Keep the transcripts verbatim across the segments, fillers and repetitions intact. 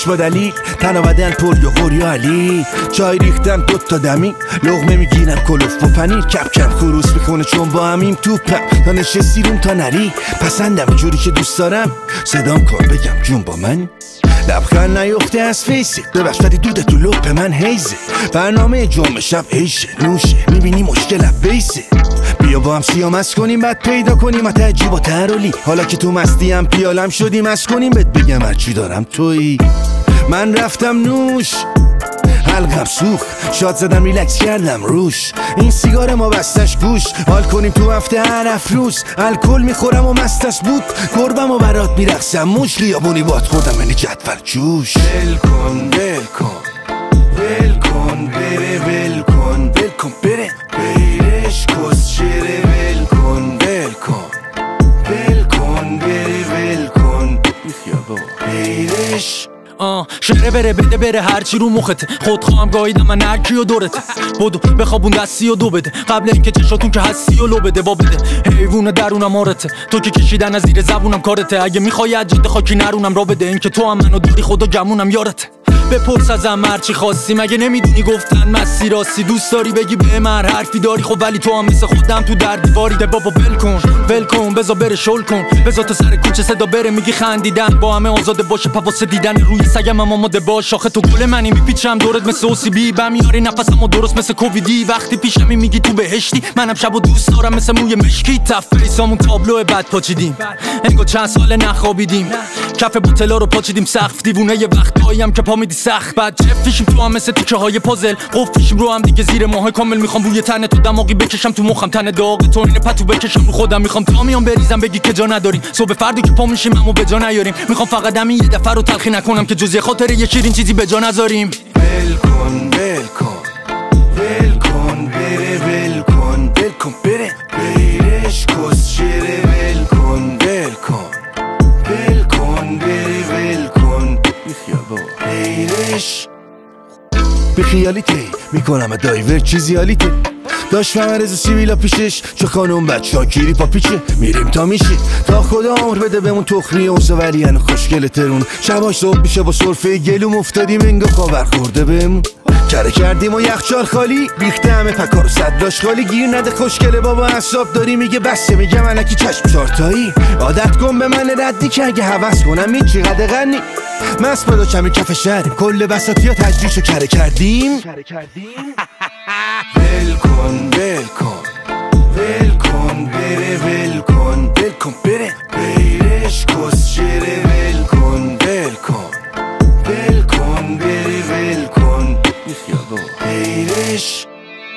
خوش با دلیل تن و بدن پر یغور یا علی چای ریختم دوتا دمی لقمه میگیرم کلوف و پنیر کپ کم خروس میکنه چون با همیم توپم تا نشستی روم تا نری پسندم جوری که دوست دارم صدام کن بگم جون با من لبخند نیفته از فیسه ببخش ولی دود تو لپ من هیزه برنامه جمعه شب عیشه نوشه میبینی مشکل بیسه بیا با هم سیامس کنیم بعد پیدا کنیم حتی عجیب و ترولی حالا که تو مستیم پیالم شدیم از کنیم بهت بگم هرچی دارم تویی من رفتم نوش حلقم سوخت شاد زدم ریلکس کردم روش این سیگار ما بستش گوش حال کنیم تو هفته هر افروز الکل میخورم و مستش بود گربم و برات میرقصم موش خیابونی باد خوردم یعنی جدول جوش ول کن ول کن ول کن بره ول کن ول کن بره بیرش کس شره ول کن ول کن ول کن بره ول کن بیرش آه شهره بره بده بره هرچی رو مخته خود خواهم گاهیدم من هرکی و دورته بدو بخوابون دستی و دو بده قبل اینکه چشاتون که هستی و لو بده با بده حیوونه درونم آرته تو که کشیدن از زیر زبونم کارته اگه میخوای از جد خاکی نرونم را بده اینکه تو هم منو داری خدا گمونم یارته بپرس ازم هرچی خواستی مگه نمیدونی گفتن مسیر راستی دوست داری بگی به من حرفی داری خب ولی تو هم مثل خودم تو در دیواری ده بابا ول کن ول کن بذار بره شل کن بذار تو سر کوچه صدا بره میگی خندیدن با همه آزاده باشه پواسه دیدن روی سگم هم آماده باش آخه تو گل منی میپیچم دورت مثل اوسیبی بمیاری نفسمو درست مثل کوویدی وقتی پیشمی میگی تو بهشتی منم شبو دوست دارم مثل موی مشکی تفریسامون تابلو بد پاچیدیم انگار چند سال نخوابیدیم کف بوتلا رو پاچیدیم سقف دیوونه یه وقتاییم که پا میدی سخت بعد جفشیم تو هم مثل تیکه های پازل قفشیم رو هم دیگه زیر ماه کامل میخوام روی تن تو دماغی بکشم تو مخم تن داغ تو این پتو بکشم رو خودم میخوام تا میام بریزم بگی که جا نداریم صبح فردی که پا میشیم اما به جا نیاریم میخوام فقط همین یه دفعه رو تلخی نکنم که جز خاطر یه شیرین چیزی به جا نذاریم ول کن ول کن ول کن بره ول کن ول کن بره بیرش کس شره ول کن ول کن ول کن بره ول کن بیرش به خیالیته میکنم دایور چیزی حالیته داشت فمرز سیویلا پیشش چه خانم بچه ها کیری پا پیچه میریم تا میشه تا خدا عمر بده بهمون تخمی اوزا ولی هنو خوشگل ترون شباش صبح میشه با صرفه گلوم افتادیم انگا خاور خورده بهمون کره کردیم و یخچال خالی بیخته همه پکار و صدراش خالی گیر نده خوشگله بابا حساب داری میگه بسته میگه منکی چشم چارتایی عادت کن به من ردی که اگه حوض کنم این چقدر غنی مست بادا کمی کف شهریم کل بساطی ها تجریشو کره کردیم ول کن ول کن ول کن بره ول کن ول کن بره بیرش کس شره ول کن ول کن ول کن بره ول کن بیرش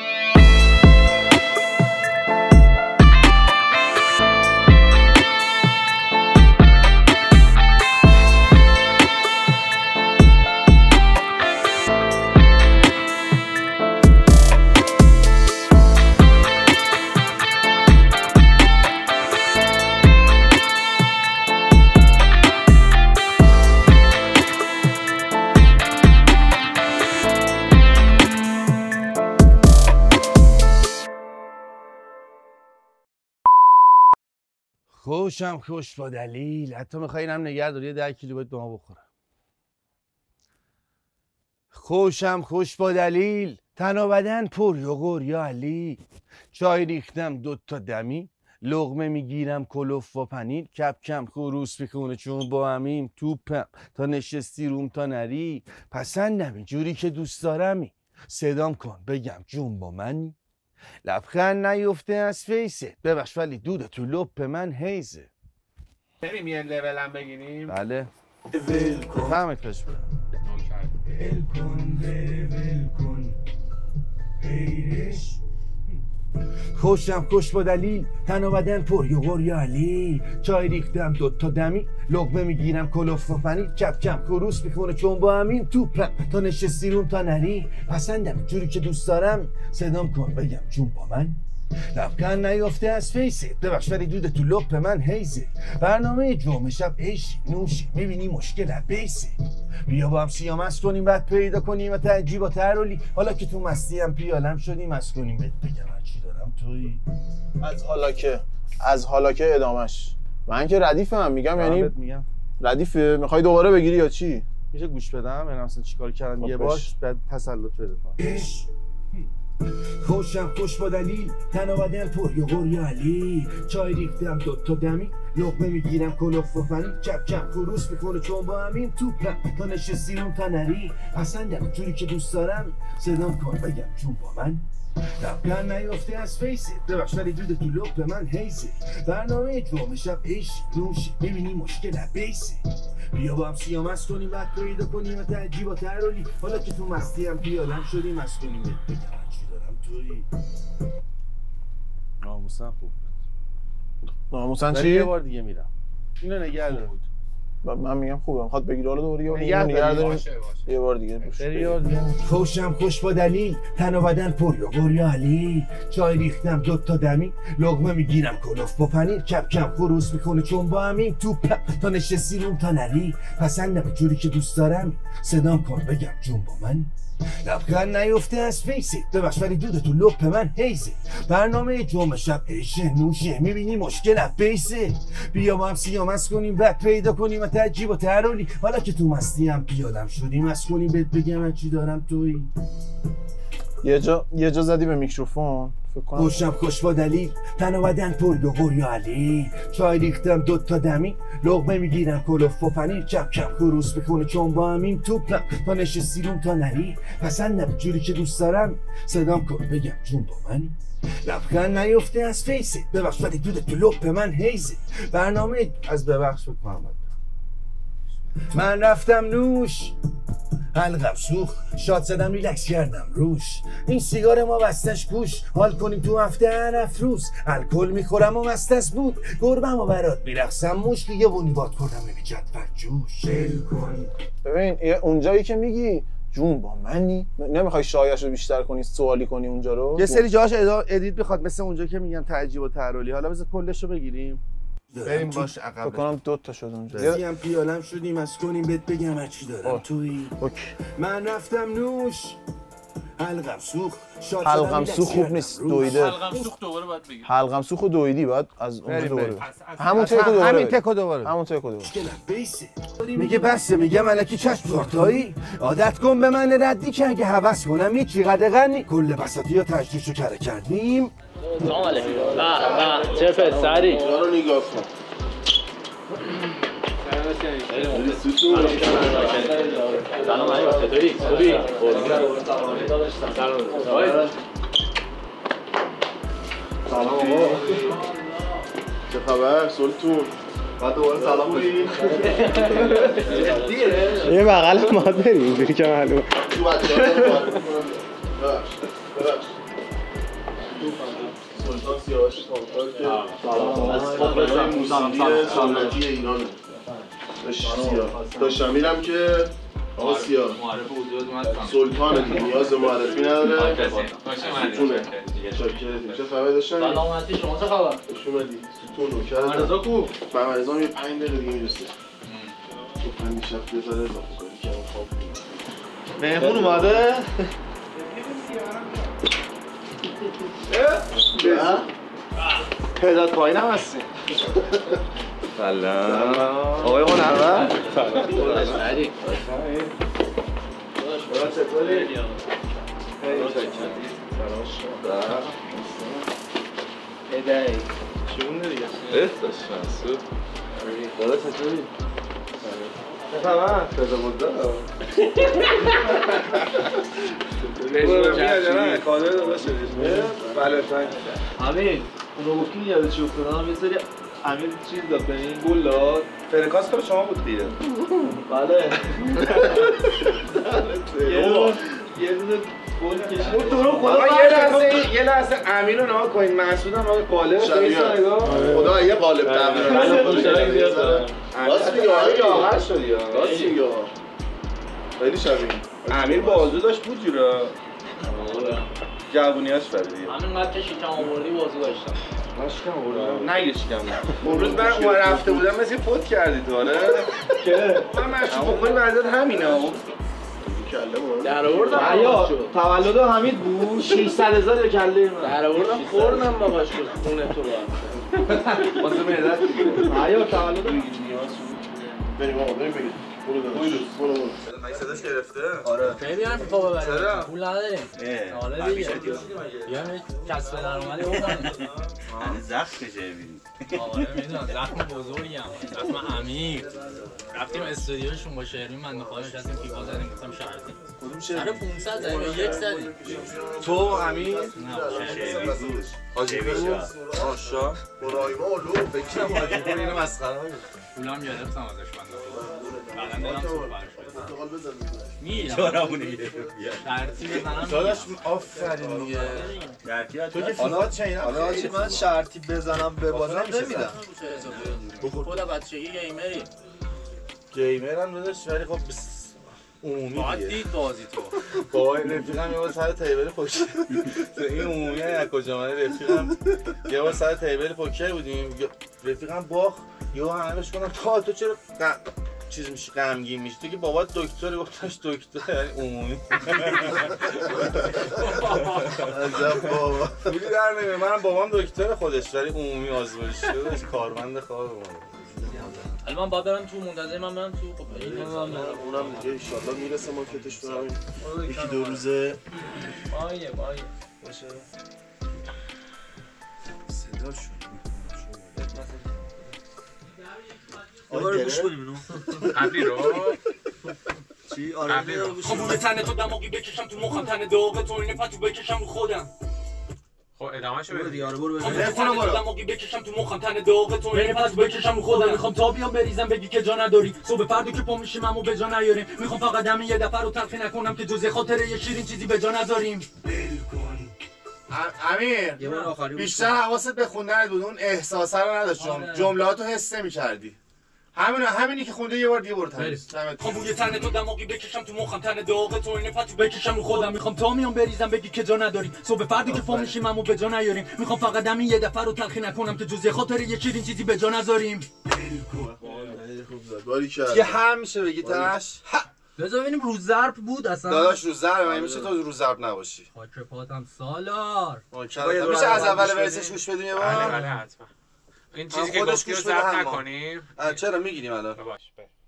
خوشم خوش با دلیل حتی میخوای اینم نگه داری ده کیلو باید به ما بخورم خوشم خوش با دلیل تن و بدن پر یغور یا علی چای ریختم دوتا دمی لقمه میگیرم کلوف و پنیر کپ کم خروس میکنه چون با همیم توپم تا نشستی روم تا نری پسندمی جوری که دوست دارمی صدام کن بگم جون با منی لبخند نیفته از فیسه ببخش ولی دود تو لپ من هیزه بریم یه لول هم بگیریم بله ول کن فهمت کاش ول کن ول کن بیرش خوشم خوش با دلیل تن و بدن پر یغور یا علی چای ریختم دوتا دمی لقمه میگیرم کلوف و پنیر کپ کم خروس میکنه چون با همین توپم تا نشستی روم تا نری پسندم جوری که دوست دارم صدام کن بگم جون با من لبخند نیفته از فیسه ببخش ولی دود تو لپ من هیزه برنامه جمعه شب عیش نوشی میبینی مشکل بیسه بیا با هم سیامس کنیم بعد پیدا کنیم و تعجیب و ترولی حالا که تو مستی هم پیالم شدیم از کنیم بهت بگم هرچی دارم تویی از حالا که از حالا که ادامش من که ردیفم میگم یعنی میگم ردیفه میخوای دوباره بگیری یا چی میشه گوش بدم؟ یعنی اصلا چیکار کردم یه بار بعد تسلط بده کنم. خوشم خوش با دلیل تن و بدن پر یه غوری علی چای ریختم دوتا دمی لقمه میگیرم کلوف و پنیر چپ چپ خروس میکنه چون با همین توپم تا نشستی رو تا نری پسندم جوری که دوست دارم صدام کن بگم چون با من لبکن نیافته از فیسه ببخش ولی دود تو لب به من حیزه برنامه جمعه شب عشق نوشه میبینی مشکل بیسه بیا با هم سیامست کنیم بعد پیدا کنیم و تعجیب و ترولی حالا که تو مستی هم پیالم شدیم مست کنیم بگم چی دارم توی ناموسن خوب ناموسن چی؟ یه بار دیگه میرم اینو نگه دارم من میگم خوبه میخواد بگیره حالا دوباره نگه داریم یه بار دیگه روش خوشم خوش با دلیل تن و بدن پر یا غوری علی چای ریختم دوتا دمی لقمه میگیرم کلوف با پنیر کپ کپ خروس میکنه چون با همین توپ تا نشستی روم تا نری پسندم جوری که دوست دارم صدام کن بگم جون با من لبخند نیفته از فیسه ببخش ولی دود تو لپ من حیزه برنامه جمعه شب عشه نوشه میبینی مشکل بیسه بیا با هم سیامست کنیم بعد پیدا کنیم و تعجیب و ترولی حالا که تو مستی هم پیادم شدیم از کنیم بهت بگم من چی دارم توی یه جا یه جا زدی به میکروفون فکر کنم خوشم خوش با دلیل تن و بدن پر و غوری علی چای ریختم دوتا دمی لقمه میگیرم کلوف و پنیر چپ چپ خروس میکنه چون با همین توپم تا نشستی روم تا نری پسندم جوری که دوست دارم صدام کن بگم جون با من لبخند نیفته از فیسه ببخش ولی دود تو لپ من حیزه برنامه از ببخش بکنم من رفتم نوش حلقم سوخ شاد زدم ریلکس کردم روش این سیگار ما بستش پوش حال کنیم تو هفته هر افروز الکل میخورم و مستش بود گربم و برات میرقصم موش یه بونی باد کردم ببی جدول جوش شل کن ببین اونجایی که میگی جون با منی نمیخوای شایعش رو بیشتر کنی سوالی کنی اونجا رو یه سری جاهاش ادیت بخواد مثل اونجا که میگم تعجیب و ترولی حالا بذار کلش رو بگیریم بریم باش عقب فکر کنم دو تا شد اونجا بزیم پیالم شدیم از کنیم بهت بگم هر چی دارم توی من رفتم نوش حلقم سوخ شاد حلقم سوخ خوب نیست دویده حلقم سوخ دوباره باید بگیم حلقم سوخ و دویدی بعد از اونجا دوباره همون تکو دوباره همین تکو دوباره همون تکو دوباره میگه بسه میگم الکی چشم پارتایی عادت کن به من ردی که اگه هوس کنم یه چی قدغنی کل بساطی یا تجدیدشو کره کردیم سلام علیکم نه نه چه پسری اینا رو نگاه کن سلام علیکم چطوری؟ خوبی؟ سلام آقا چه خبر سلطون؟ بعد دوباره سلام کنیم یه بغل ما بریم اینجوری که معلومه تو بچه ها رو ببخش ببخش سلطان سیاوش کامکار که از خبرهای موسیقی سنتی ایرانه داشتم میرم که آقا سیاه سلطانه دیگه نیاز به معرفی نداره ستونه چه خبر داشتن؟ سلامتی شما چه خبر؟ خوش اومدی ستون نوکر مرزا کو؟ مرزا هم یه پنج دقیقه دیگه میرسه تو پنج شب یه ذره راهکاری کردم خواب مهمون اومده؟ تعداد پایین هم هستی سلام آقای هنرمند سلام علی چطوری؟ هدای چون دیگه؟ داشتن سو دادا چطوری؟ چه خبر؟ پیدا بوده میاد کادر داده شدیش بله تنگ امین اونو گفتی یاد چی افتادم یه سری امیر چیز داد به این گل داد فرکانس کار شما بود دیگه بله یه دونه گل کشید تو رو خدا یه لحظه یه لحظه امین رو نگاه کنین محسود هم آقای قالب خدا یه قالب تغییر راست میگه امین آخر شدی راست میگه خیلی شبیه امیر بازو داشت بود جورا جوونیاش فرید همین قد که شکم آوردی بازی داشتم من شکم آوردم نگه شکم اون روز من اون رفته بودم مثل فوت کردی تو آره که من مشروب بخوری وضعیت همینه در آوردم یا تولد حمید بود ششصد هزار یا کله من در آوردم خوردم باباش بود خونه تو رو واسه معدت آیا تولد میگیری نیاز بریم آقا بریم بگید برو برو برو برو من صداش گرفته؟ آره خیلی حرف پا ببریم چرا؟ پول نداریم آره دیگه بیایم یک کسب درآمدی بکنیم زخم چه می‌بینی؟ آره میدونم زخم بزرگی هم زخم عمیق رفتیم استودیوشون با شهرین من خواهد نشستیم فیفا زدیم گفتم شرطی کدوم شهر؟ آره پونصد زدیم یک زدیم تو امیر؟ نه حاجی بود؟ آشا؟ برایما اولو فکرم حاجی بود اینو مسخره بود پولم گرفتم ازش بنده بعدا دلم تو برش بزنم انتقال بزن میگم چهارمونه گرفت شرطی بزنم داداش آفرین دیگه تو که فیفا چین حالا چی من شرطی بزنم ببازم نمیدم خود بچگی گیمری گیمر هم داداش ولی خب عمومی باید دید بازی تو بابا رفیقم یه بار سر تیبل پوکر این عمومی از کجا من رفیقم یه بار سر تیبل پوکر بودیم رفیقم باخت یهو همه بهش گفتن تو تو چرا چیز میشی غمگین میشی تو که بابا دکتر گفتش دکتر یعنی عمومی عجب بابا پولی در نمیاد منم بابام دکتر خودش ولی عمومی آزمایش شده کارمند خار ما الان من باید برم تو منتظر من برم تو خب اونم دیگه ان شاء الله میرسه مارکتش تو همین یکی دو روزه مایه مایه باشه صدا شد آره گوش کنیم اینو قبلی رو چی آره خب تنه تو دماغی بکشم تو مخم تنه داغ تو اینه پتو بکشم رو خودم خب ادامه‌شو برو بده دیگه آره برو خب بزن تنه تو دماغی بکشم تو مخم تنه داغ تو اینه پتو بکشم رو خودم میخوام تا بیام بریزم بگی که جا نداری صبح فردا که پا میشیم امو به جا نیاریم میخوام فقط همین یه دفعه رو تلخی نکنم که جز خاطره یه شیرین چیزی به جا نذاریم امیر یه بار آخری بیشتر حواست به خوندن بود اون احساسه رو نداشت جملاتو حس نمی‌کردی همین همینی که خونده یه بار دیگه برو تمیز خب بوی تنه تو دماغی بکشم تو مخم تنه داغ تو اینه پتو بکشم رو خودم میخوام تا میام بریزم بگی که جا نداری صبح فردی که پا میشیم امو به جا نیاریم میخوام فقط همین یه دفعه رو تلخی نکنم که جز خاطر یه شیرین چیزی به جا نذاریم باری کرد یه هم میشه بگی تاش بذار ببینیم رو ضرب بود اصلا داداش رو ضرب من میشه تو رو ضرب نباشی خاک پاتم سالار میشه از اول برسش گوش بدیم یه بار بله بله حتما این چیزی که گفتی رو ضبط نکنیم چرا میگیریم الان باش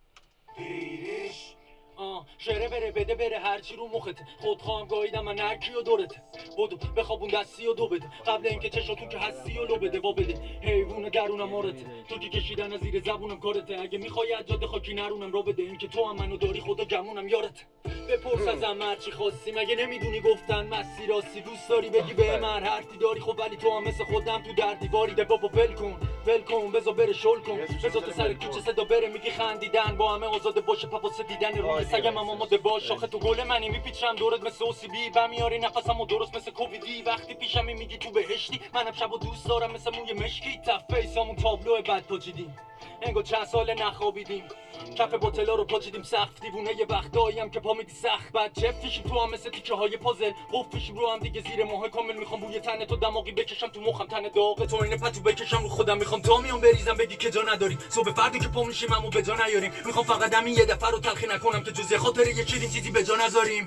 آه شعره بره بده بره هرچی رو مخته خود خواهم گاییدم من هرکی و دورته بدو بخوابون دستی و دو بده قبل اینکه چشاتون که هستی و لو بده وا بده حیوون درونم آرته تو که کشیدن از زیر زبونم کارته اگه میخوای از جاده خاکی نرونم رو بده اینکه تو هم منو داری خدا گمونم یارته بپرس ازم هرچی خواستی مگه نمیدونی گفتن مستی راستی دوست داری بگی به من حرفی داری خب ولی تو هم مثل خودم تو در دیواری ده بابا ول کن ول کن بذار بره شل کن بذار تو سر کوچه صدا بره میگی خندیدن با همه آزاده باشه پاپوس دیدن روی سگم اما ماده باش آخه تو گل منی میپیچم دورت مثل اوسیبی بمیاری نفسمو درست مثل کوویدی وقتی پیشمی میگی تو بهشتی منم شبو دوست دارم مثل موی مشکی تفیسامون تابلو بد پاچیدیم انگار چند سال نخوابیدیم کف بوتلا رو پاچیدیم سقف دیوونه یه وقتاییم که پا میدی سخت بعد چفت فیشیم تو هم مثل تیکه های پازل قفل فیشیم رو هم دیگه زیر ماه کامل میخوام بوی تنه تو دماغی بکشم تو مخم تنه داغ تو اینه پتو بکشم رو خودم میخوام تا میام بریزم بگی که جا نداری صبح فردی که پا میشیم امو به جا نیاریم میخوام فقط همین یه دفعه رو تلخی نکنم که جز خاطر یه چیزی چیزی به جا نذاریم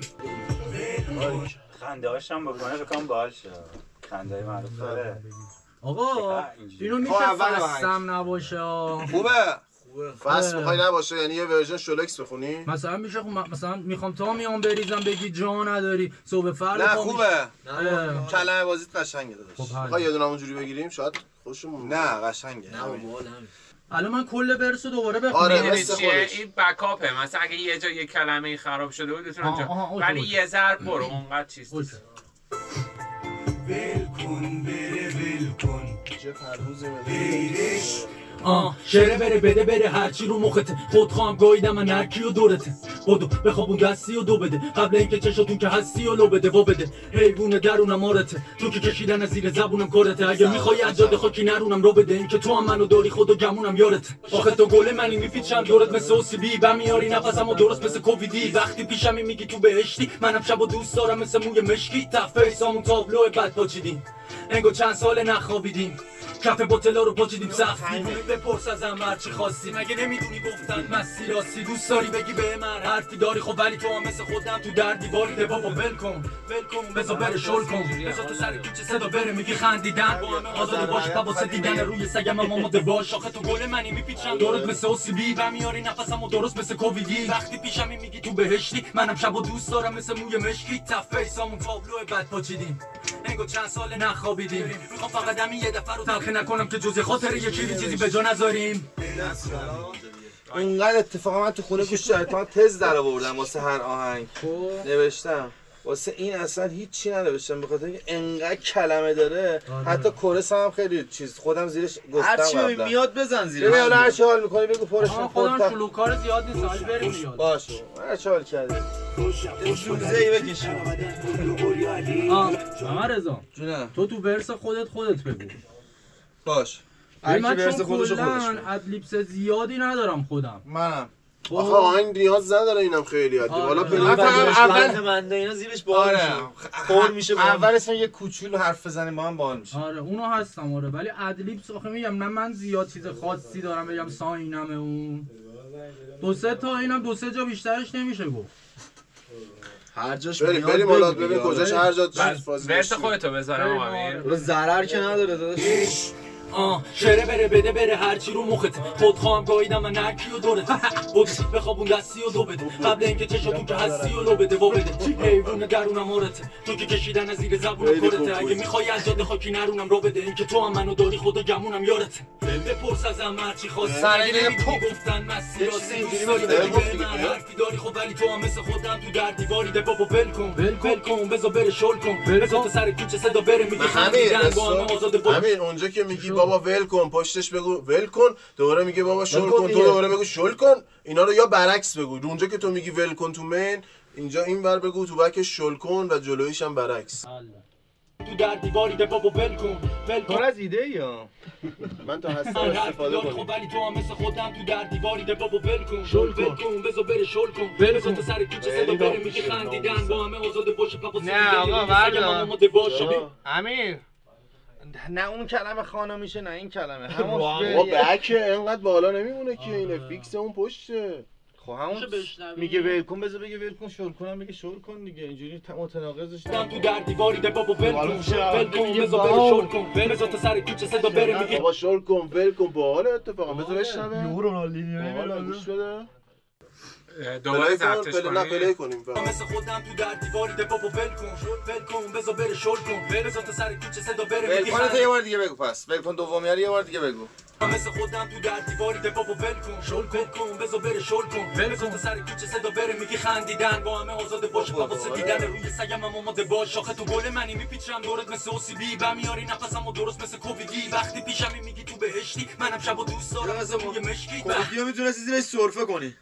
خنده هاشم بکنه بکنم باشه خنده معروف داره آقا اینو میشه فستم نباشه خوبه فست میخوای نباشه یعنی یه ورژن شولکس بخونی مثلا میشه خب مثلا میخوام تا میام بریزم بگی جا نداری صبح فردا نه خوبه کلمه بازیت قشنگه داداش خب میخوای یه دونه اونجوری بگیریم شاید خوشمون نه قشنگه الان من کل برسو دوباره بخونم آره میدونی مثل چیه خودش این بکاپه مثلا اگه یه جا یه کلمه خراب شده بود بتونم جا ولی یه ضرب برو اونقدر چیز نیست ول کن بره ول کن چه پرهوزه آه شعره بره بده بره هرچی رو مخته خود خواهم گاییدم من هرکی و دورته بدو بخوابون دستی و دو بده قبل اینکه چشاتون که هستی و لو بده وا بده حیوون درونم آرته تو که کشیدن از زیر زبونم کارته اگه میخوای از جاده خاکی نرونم رو بده اینکه تو هم منو داری خدا گمونم یارته آخه تو گل منی میپیچم دورت مثل اوسیبی بمیاری نفسمو درست مثل کوویدی وقتی پیشمی میگی تو بهشتی منم شبو دوست دارم مثل موی مشکی تفیسامون تابلو بد پاچیدیم انگار چند سال نخوابیدیم کف بوتلا رو پاچیدیم سخت میبونیم بپرس ازم هرچی خواستی مگه نمیدونی گفتن مسیر راستی دوست داری بگی به من حرفی داری خب ولی تو هم مثل خودم تو در دیواری ده بابا ول کن ول کن بذار بره شل کن بذار تو سر کوچه صدا بره میگی خندیدن با همه آزاد باش پا واسه دیدن روی سگم هم آماده باش آخه تو گل منی میپیچم درست مثل اوسیبی و میاری نفسمو درست مثل کوویدی وقتی پیشمی میگی تو بهشتی منم شبو دوست دارم مثل موی مشکی تف فیسامون تابلو بد پاچیدیم انگار چند سال نخوابیدیم میخوام فقط همین یه دفعه رو تلخی نکنم که جز خاطر یکی چیزی به جا نذاریم اینقدر اتفاقا من تو خونه گوش شیطان تز در آوردم واسه هر آهنگ نوشتم واسه این اصلا هیچی ننوشتم به خاطر اینکه انقدر کلمه داره حتی کورس هم خیلی چیز خودم زیرش گفتم هرچی میاد بزن زیرش ببین حالا هر چی حال می‌کنی بگو پرش خودم شلوغ‌کار زیاد نیست حال بریم میاد باشه هر چی حال کردی شوزه‌ای بکشیم آ محمد رضا جونم تو تو ورس خودت خودت بگو باش هر کی ورس خودشو خودش من ادلیپس زیادی ندارم خودم منم آخه آهنگ نیاز نداره اینم خیلی عادی والا پلی اول منده اینا زیرش باحال میشه خور میشه اول اسم یه کوچولو حرف بزنیم با هم باحال میشه آره اونو هستم آره ولی ادلیپس آخه میگم نه من زیاد چیز خاصی دارم بگم ساینمه اون دو سه تا اینم دو سه جا بیشترش نمیشه گفت هر جاش بریم بریم حالا ببین کجاش هر جا چیز فاز ورس خودتو بذارم امیر ضرر که نداره داداش آه شره بره بده بره هرچی رو مخت خود خواهم گاییدم من نرکی و دورت بود بخوابون دستی و دو بده قبل اینکه چشاتون که هستی و لو بده و بده حیوون درونم آرته تو که کشیدن از زیر زبون کرته اگه میخوای از جاده خاکی نرونم رو بده اینکه تو هم منو داری خدا گمونم یارته بپرس ازم هرچی خواستی اگه نمیدونی گفتن مسیر راستی دوست داری بگی به من حرفی داری خب ولی تو هم مثل خودم تو در دیواری ده بابا ول کن ول کن بذار بره شل کن بذار تو سر کوچه صدا بره میگی خندیدن با همه آزاد باش همین اونجا که میگی بابا ول کن پشتش بگو ول کن دوباره میگه بابا شل کن تو دوباره بگو شل کن اینا رو یا برعکس بگو اونجا که تو میگی ول کن تو من اینجا اینور بگو تو بک شل کن و جلویش هم برعکس تو در دیواری ده بابا ول کن ول کن از ایده یا من تا هستم استفاده کنم خب ولی تو هم مثل خودم تو در دیواری ده بابا ول کن شل کن بذار بره شل کن بذار تو سر کوچه صدا بره میگی خندیدن با همه آزاد باشه پاپا نه آقا بردا امیر نه اون کلمه خانم میشه نه این کلمه همون بابا بکه اینقدر بالا نمیمونه که اینه فیکس اون پشته خب همون میگه ول کن بذار بگه ول کن شل کنم میگه شل کن دیگه اینجوری متناقضش تو در دیواری ده بابا ول کن ول کن بذار بره شل کن بذار تو سر کوچه صدا بره میگه بابا شل کن ول کن باحال اتفاقا بذار بشنوه یورو رونالدینیو باحال گوش بده دوباره ضبطش نه پلی کنیم فقط مثل خودم تو در دیواری ده بابا ول کن ول کن بذار بره شل کن بذار تو سر کوچه صدا بره ول کن تو یه بار دیگه بگو پس ول کن دومیاری یه بار دیگه بگو مثل خودم تو در دیواری ده بابا ول کن شل کن بذار بره شل کن بذار تو سر کوچه صدا بره میگی خندیدن با همه آزاد باشه پا واسه دیدن روی سگم هم آماده باش آخه تو گل منی میپیچم دورت مثل اوسیبی و میاری نفسمو درست مثل کوویدی وقتی پیشمی میگی تو بهشتی منم شبو دوست دارم مثل موی مشکی کوویدیو میتونستی زیرش سرفه کنی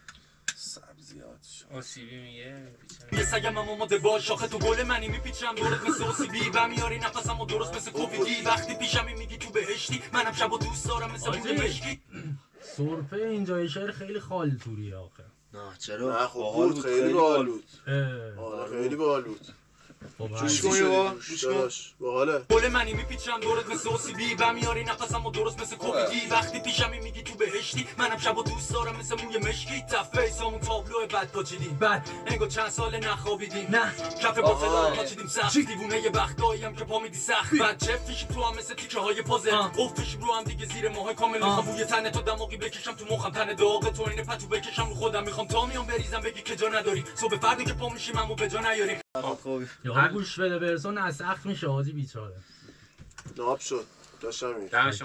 اوسیبی میگه یه سگم هم اومده باش آخه تو گل منی میپیچم دورت مثل اوسیبی و میاری نفسمو درست مثل کوویدی وقتی پیشمی میگی تو بهشتی منم شبو دوست دارم مثل موی مشکی سرفه اینجای شهر خیلی خال توریه آخه نه چرا نه خب بود خیلی باحال بود آره خیلی باحال بود گوش کن یا گوش کن باحاله گل منی میپیچم دورت مثل اوسیبی و میاری نفسمو درست مثل کوویدی وقتی پیشمی میگی تو بهشتی منم شبو دوست دارم مثل موی مشکی تف فیسامون تابلو بد پاچیدیم بعد انگار چند سال نخوابیدیم نه کف بوتلا رو پاچیدیم سخت دیوونه وقتاییم که پا میدی سخت بعد چفتش تو هم مثل تیکه های پازل افش رو هم دیگه زیر ماه کامل میخوام بوی تن تو دماغی بکشم تو مخم تن داغ تو این پتو بکشم رو خودم میخوام تا میام بریزم بگی که جا نداری صبح فردی که پا میشیم همو به جا نیاریم خوبی یا گوش بده برسون از سخت میشه آزی بیچاره ناب شد داشتم این دمشون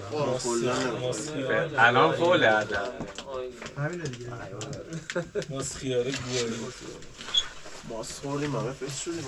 کلا الان فوله عدد همینه دیگه مسخیاره گوری ماس خوردیم همه فیس شدیم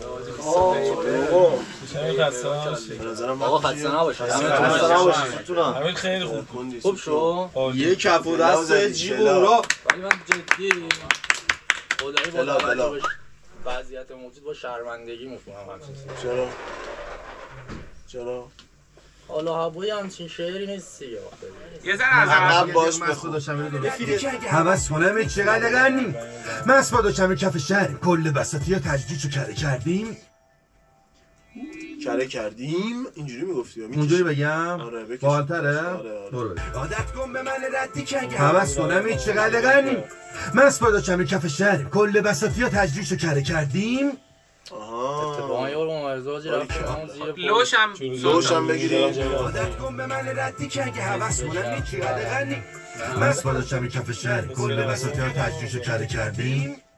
آقا خسته نباشید خسته نباشید همین خیلی خوب خوب شو یه کف و دست جیب و را ولی من جدی خدایی با توجه به وضعیت موجود با شرمندگی میخونم همچین چرا؟ چرا؟ حالا هوایی همچین شعری نیست دیگه یه ذره از عقب باش به خدا شمیره درست حوض کنم چقدر قرنیم من اسپاد و کمی کف شهر کل بساطی ها تجدیدشو کرده کردیم کره کردیم اینجوری میگفتی اونجوری بگم آره بکش بالتره آره برو عادت کن به من ردی کنگ حوض کنم این چقدر غنی من سپادا کمی کف شهر کل بساطی ها تجریشو کره کردیم آها اتفاقا یه بار ممرزه رفتیم همون زیر لوشم لوشم بگیریم عادت کن به من ردی کنگ حوض کنم این چقدر غنی من سپادا کمی کف شهر کل بساطی ها تجریشو کره کردیم